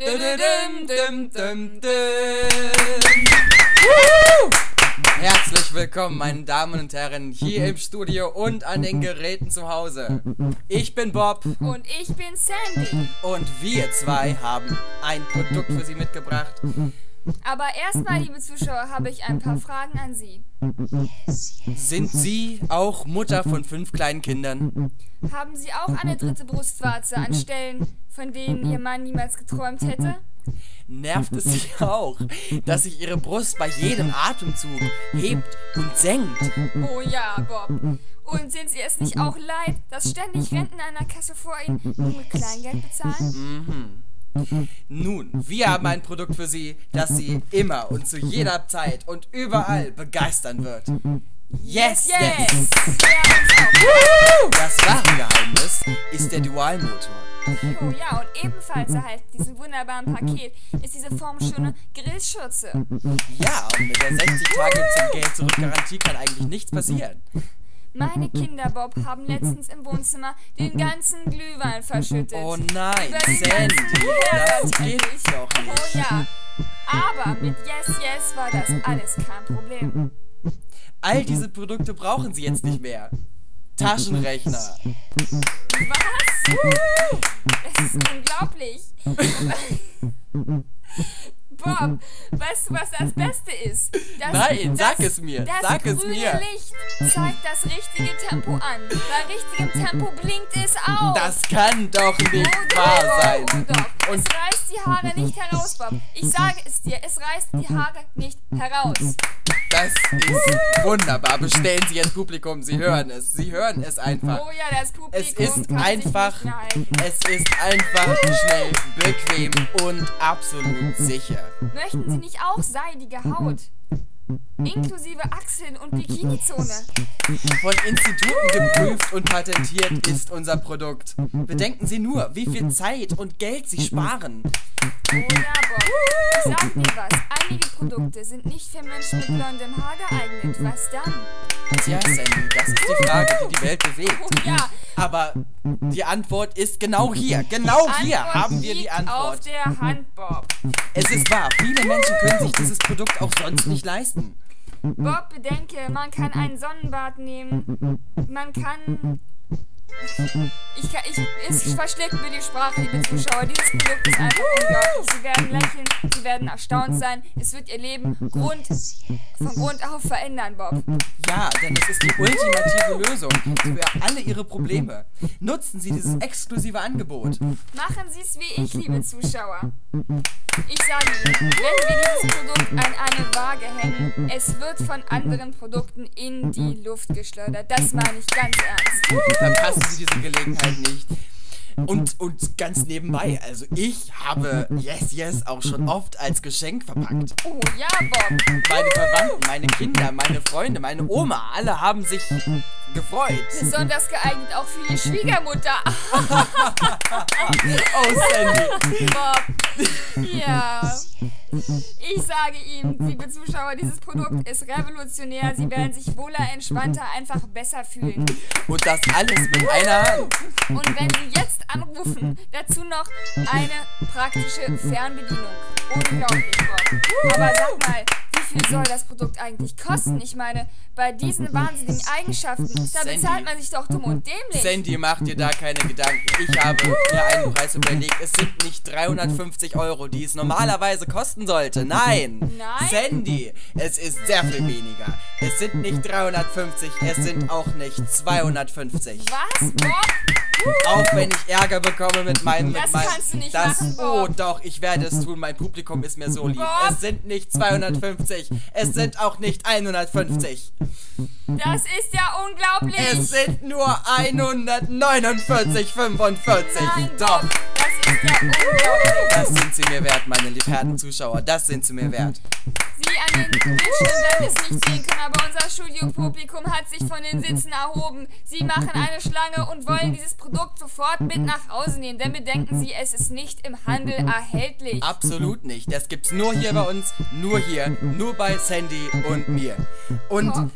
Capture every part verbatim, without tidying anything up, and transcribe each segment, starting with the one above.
Dum, dum, dum, dum. Herzlich willkommen, meine Damen und Herren, hier im Studio und an den Geräten zu Hause. Ich bin Bob. Und ich bin Sandy. Und wir zwei haben ein Produkt für Sie mitgebracht. Aber erstmal, liebe Zuschauer, habe ich ein paar Fragen an Sie. Sind Sie auch Mutter von fünf kleinen Kindern? Haben Sie auch eine dritte Brustwarze an Stellen, von denen Ihr Mann niemals geträumt hätte? Nervt es Sie auch, dass sich Ihre Brust bei jedem Atemzug hebt und senkt? Oh ja, Bob. Und sind Sie es nicht auch leid, dass ständig Rentner an der Kasse vor Ihnen nur mit Kleingeld bezahlen? Mhm. Nun, wir haben ein Produkt für Sie, das Sie immer und zu jeder Zeit und überall begeistern wird. Yes, yes! yes. Das wahre Geheimnis ist der Dualmotor. Oh ja, und ebenfalls erhalten diesem wunderbaren Paket ist diese formschöne Grillschürze. Ja, und mit der sechzig Tage zum Geld zurück Garantie kann eigentlich nichts passieren. Meine Kinder, Bob, haben letztens im Wohnzimmer den ganzen Glühwein verschüttet. Oh nein, Über den Sandy, ganzen Herd das tatsächlich. gibt's doch Oh nicht. ja, aber mit Yes Yes war das alles kein Problem. All diese Produkte brauchen Sie jetzt nicht mehr. Taschenrechner. Was? Das ist unglaublich. Bob, weißt du, was das Beste ist? Das, Nein, das, sag es mir, das sag es grüne mir. Licht zeigt das richtige Tempo an. Bei richtigem Tempo blinkt es auf. Das kann doch nicht Oh wahr doch, sein. oh doch. Und Es reißt die Haare nicht heraus, Bob. Ich sage es dir, es reißt die Haare nicht heraus. das ist wunderbar. Bestellen Sie jetzt Publikum, Sie hören es. Sie hören es einfach. Oh ja, das Publikum Es ist kann einfach, sich nicht mehr halten. es ist einfach schnell, bequem und absolut sicher. Möchten Sie nicht auch seidige Haut? Inklusive Achseln und Bikinizone. Von Instituten geprüft und patentiert ist unser Produkt. Bedenken Sie nur, wie viel Zeit und Geld Sie sparen. Oh ja, Bob. Ich sag dir was. Einige Produkte sind nicht für Menschen mit blondem Haar geeignet. Was dann? Tja, Sandy, das ist die Frage, die die Welt bewegt. Oh ja. Aber die Antwort ist genau hier. Genau hier Antwort haben wir die liegt Antwort. auf der Hand, Bob. Es ist wahr, viele Menschen können sich dieses Produkt auch sonst nicht leisten. Bob, bedenke, man kann ein Sonnenbad nehmen. Man kann... Ich, kann, ich, es verschlägt mir die Sprache, liebe Zuschauer. Dieses Produkt ist einfach unglaublich. Sie werden lächeln, Sie werden erstaunt sein. Es wird Ihr Leben Grund, von Grund auf verändern, Bob. Ja, denn es ist die ultimative Lösung für alle Ihre Probleme. Nutzen Sie dieses exklusive Angebot. Machen Sie es wie ich, liebe Zuschauer. Ich sage Ihnen, wenn wir dieses Produkt an eine Waage hängen, es wird von anderen Produkten in die Luft geschleudert. Das meine ich ganz ernst. Verpassen Sie diese Gelegenheit nicht. Und, und ganz nebenbei, also ich habe Yes Yes auch schon oft als Geschenk verpackt. Oh ja, Bob. Meine Verwandten, meine Kinder, meine Freunde, meine Oma, alle haben sich gefreut. Besonders geeignet auch für die Schwiegermutter. Oh, Sandy. Bob. Ja. Ich sage Ihnen, liebe Zuschauer, dieses Produkt ist revolutionär. Sie werden sich wohler, entspannter, einfach besser fühlen. Und das alles mit einer Hand. Und wenn Sie jetzt anrufen, dazu noch eine praktische Fernbedienung. Unglaublich, Bob. Aber sag mal, wie viel soll das Produkt eigentlich kosten? Ich meine, bei diesen wahnsinnigen Eigenschaften, da Sandy. bezahlt man sich doch dumm und dämlich. Sandy, mach dir da keine Gedanken. Ich habe mir einen Preis überlegt. Es sind nicht dreihundertfünfzig Euro, die es normalerweise kosten sollte. Nein. Nein? Sandy, es ist sehr viel weniger. Es sind nicht dreihundertfünfzig, es sind auch nicht zweihundertfünfzig. Was, Bob? Auch wenn ich Ärger bekomme mit meinem... Das mit meinem, kannst du nicht das, machen, Oh Bob. doch, ich werde es tun. Mein Publikum ist mir so lieb. Bob. Es sind nicht zweihundertfünfzig, es sind auch nicht hundertfünfzig. Das ist ja unglaublich. Es sind nur hundertneunundvierzig fünfundvierzig. Nein, Doch, Bob, das ist ja unglaublich. das sind sie mir wert, meine lieben Zuschauer. Das sind sie mir wert. Sie an den Bildschirm werden es nicht sehen können, aber unser Studiopublikum hat sich von den Sitzen erhoben. Sie machen eine Schlange und wollen dieses Produkt sofort mit nach Hause nehmen, denn bedenken Sie, es ist nicht im Handel erhältlich. Absolut nicht. Das gibt's nur hier bei uns, nur hier, nur bei Sandy und mir. Und... Oh.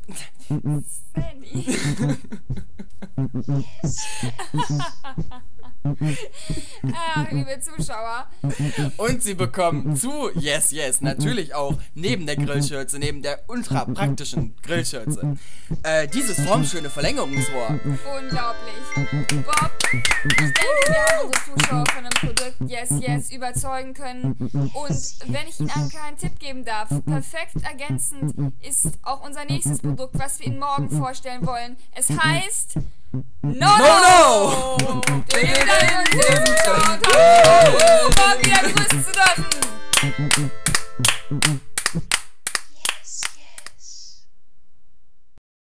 Sandy. Ach, liebe Zuschauer. Und sie bekommen zu Yes Yes natürlich auch neben der Grillschürze, neben der ultra praktischen Grillschürze, äh, dieses formschöne Verlängerungsrohr. Unglaublich. Bob, ich denke, wir haben unsere Zuschauer von dem Produkt Yes Yes überzeugen können. Und wenn ich Ihnen einen kleinen Tipp geben darf, perfekt ergänzend ist auch unser nächstes Produkt, was wir Ihnen morgen vorstellen wollen. Es heißt No! No, no! Vielen Dank und tschüss.